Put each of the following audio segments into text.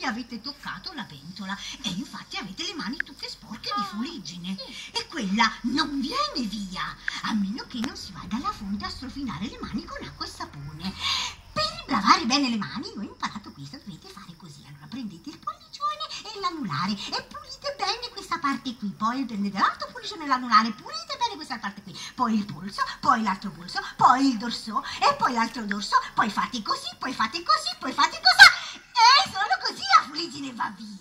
avete toccato la pentola e infatti avete le mani tutte sporche di fuliggine. E quella non viene via, a meno che non si vada alla fonte a strofinare le mani con acqua e sapone. Per lavare bene le mani, io ho imparato questo, dovete fare così. Allora prendete il pollicione e l'anulare e pulite bene questa parte qui, poi prendete l'altro pollicione e l'anulare, pulite bene questa parte qui, poi il polso, poi l'altro polso, poi il dorso e poi l'altro dorso, poi fate così, poi fate così, poi fate così e solo così la fuliggine va via.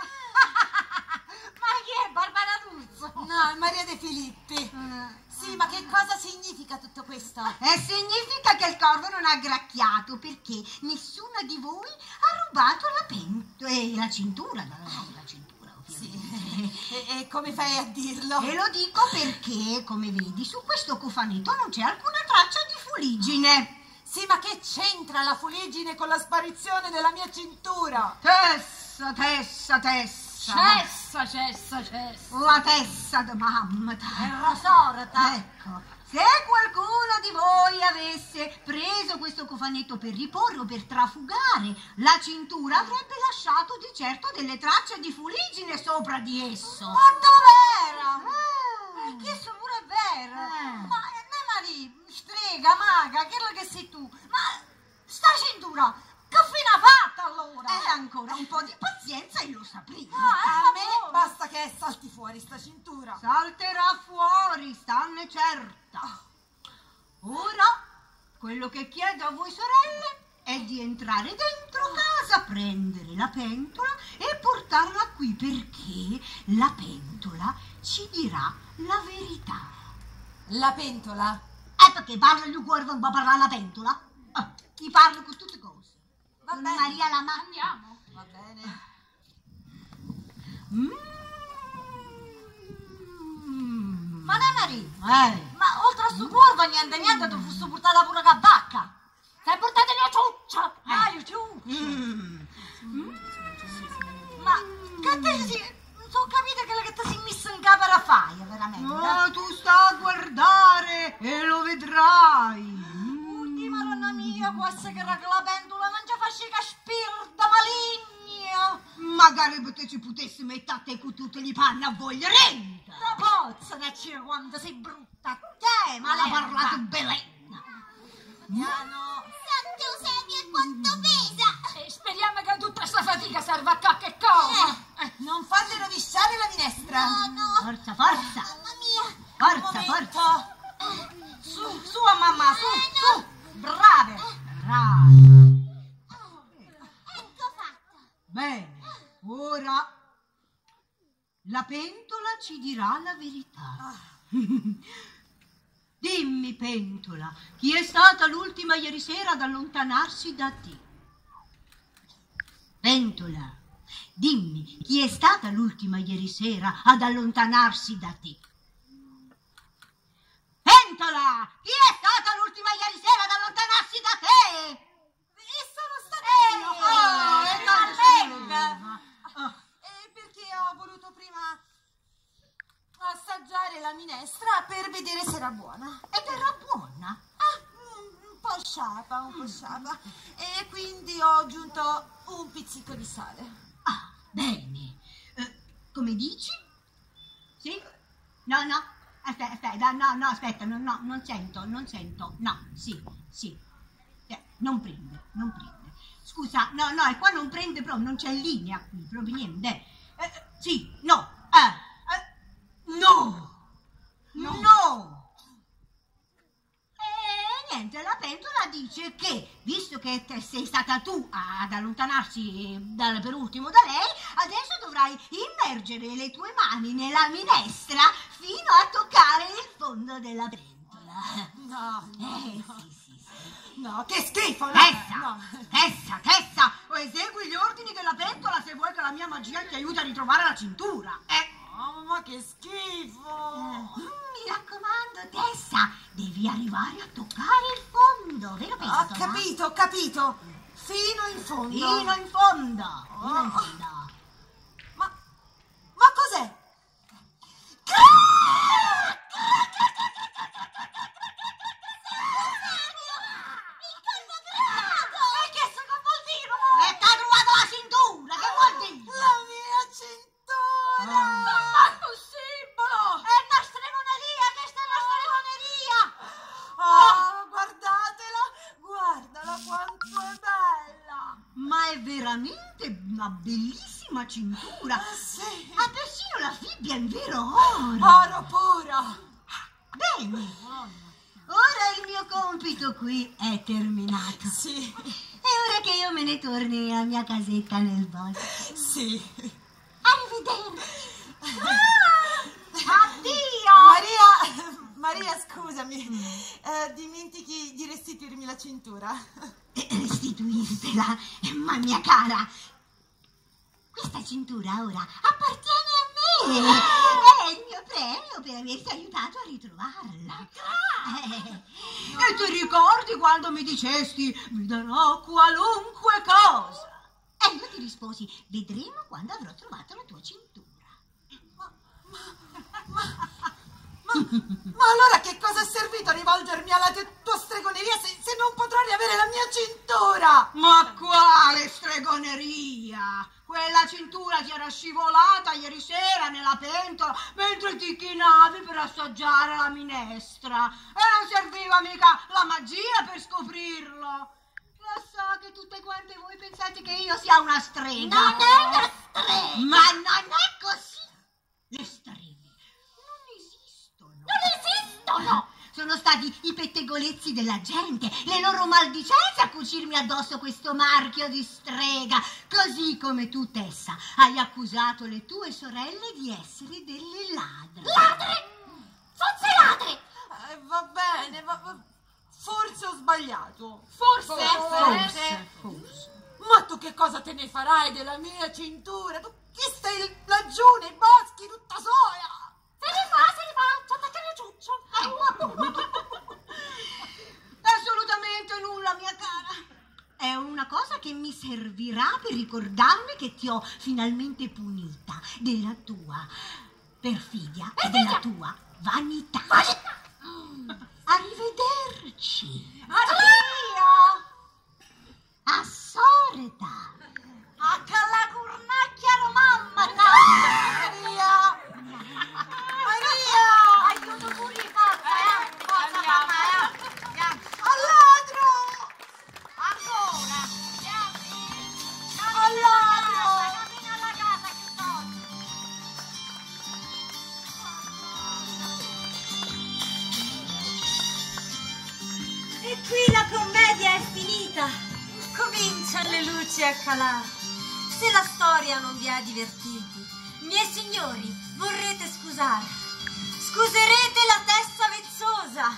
Ma chi è Barbara D'Urso? No, è Maria De Filippi. Sì, ma che cosa significa tutto questo? Significa che il corvo non ha gracchiato perché nessuna di voi ha rubato la pentola e la cintura. La cintura, ovviamente. Sì. E come fai a dirlo? E lo dico perché, come vedi, su questo cofanetto non c'è alcuna traccia di fuliggine. Sì, ma che c'entra la fuliggine con la sparizione della mia cintura? Tessa. Cessa. La testa di mamma. Era sorta. Ecco, se qualcuno di voi avesse preso questo cofanetto per riporre o per trafugare la cintura, avrebbe lasciato di certo delle tracce di fuliggine sopra di esso. Ma dov'era? Questo pure è vero. Ma Maria, strega, maga, che è che sei tu? Ma sta cintura, che fine ha fatto allora? E ancora un po' di pazienza e lo sapremo. A me basta che salti fuori sta cintura. Salterà fuori, stanne certa. Ora, quello che chiedo a voi sorelle è di entrare dentro casa, prendere la pentola e portarla qui, perché la pentola ci dirà la verità. La pentola? Perché parla di cuore, non può parlare la pentola? Ti parlo con tutte cose. Va Con bene. Maria la mamma. Andiamo. Va bene. Ma ne Maria? Eh. Ma oltre a sto curvo niente, tu fossi portata pure a vacca. Sei portata la ciuccia. Io ciuccia. Ma che te si... Non so capito quello che ti sei messo in capo a fare, veramente. No, tu sta a guardare e lo vedrai. Madonna mia, può essere che la pentola non ci faccia che spirta maligna. Magari perché ci potessi mettere con tutte le panne a voglia renta. La pozza da dire quando sei brutta. Ma l'ha parlato Belenna. Piano. Santo Eusebio, quanto pesa! Speriamo che tutta questa fatica serva a qualche cosa. Non fate rovesciare la minestra. No, Forza. mamma mia! Forza. Su, mamma, su. Brave. Ecco fatto! Bene, ora la pentola ci dirà la verità. Dimmi, pentola, chi è stata l'ultima ieri sera ad allontanarsi da te? Pentola, dimmi, chi è stata l'ultima ieri sera ad allontanarsi da te? Pentola, chi è stata l'ultima ieri sera ad allontanarsi da te? E sono stata io. finalmente! Perché ho voluto prima assaggiare la minestra per vedere se era buona. Ed era buona? Un po' sciapa. E quindi ho aggiunto un pizzico di sale. Bene. Come dici? Sì? No. Aspetta, no, aspetta, no, non sento. No, sì. Non prende. Scusa, no, e qua non prende proprio, non c'è linea qui, proprio niente. Sì, no. No. Niente, la pentola dice che, visto che sei stata tu ad allontanarsi per ultimo da lei, adesso dovrai immergere le tue mani nella minestra fino a toccare il fondo della pentola. No. Sì. No, che schifo! No. Tessa, esegui gli ordini della pentola se vuoi che la mia magia ti aiuti a ritrovare la cintura. Oh, ma che schifo! Mi raccomando, Tessa, devi arrivare a toccare il fondo, vero pentola? Ho capito. Fino in fondo. Fino in fondo. Ma cos'è? E che vuol dire? Ti ha trovato la cintura, che veramente una bellissima cintura. Sì. Ha persino la fibbia in vero oro. Oro puro. Bene, ora il mio compito qui è terminato. Sì. È ora che io me ne torni nella mia casetta nel bosco. Sì. Arrivederci. Addio. Maria, scusami. Dimentichi di restituirmi la cintura. Restituirtela, ma mia cara, questa cintura ora appartiene a me. È il mio premio per averti aiutato a ritrovarla. E ti ricordi quando mi dicesti mi darò qualunque cosa? E io ti risposi, vedremo quando avrò trovato la tua cintura. Ma allora che cosa è servito rivolgermi alla tua stregoneria se non potrò riavere la mia cintura? Ma quale stregoneria? Quella cintura ti era scivolata ieri sera nella pentola mentre ti chinavi per assaggiare la minestra e non serviva mica la magia per scoprirlo. Lo so che tutte quante voi pensate che io sia una strega. Non è una strega. Ma non è così. Le streghe Non esistono! Sono stati i pettegolezzi della gente, le loro maldicenze a cucirmi addosso questo marchio di strega, così come tu, Tessa, hai accusato le tue sorelle di essere delle ladre. Ladre! Forse ladre! Va bene, forse ho sbagliato. Forse. Ma tu che cosa te ne farai della mia cintura? Tu chi stai laggiù nei boschi tutta sola? Se ne fa, ci attacca il ciuccio. Assolutamente nulla, mia cara. È una cosa che mi servirà per ricordarmi che ti ho finalmente punita della tua perfidia e della tua vanità. Arrivederci. Addio. A sorta. A la cornacchia romana. Maria! Aiuto pure forza, forza mamma, Al ladro! Ancora. Al ladro! Cammina alla casa piuttosto. E qui la commedia è finita. Cominciano le luci a calare. Se la storia non vi ha divertiti, miei signori, vorrete scusare. Scuserete la testa vezzosa.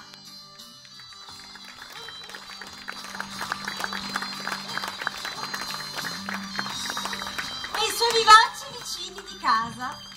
E i suoi vivaci vicini di casa.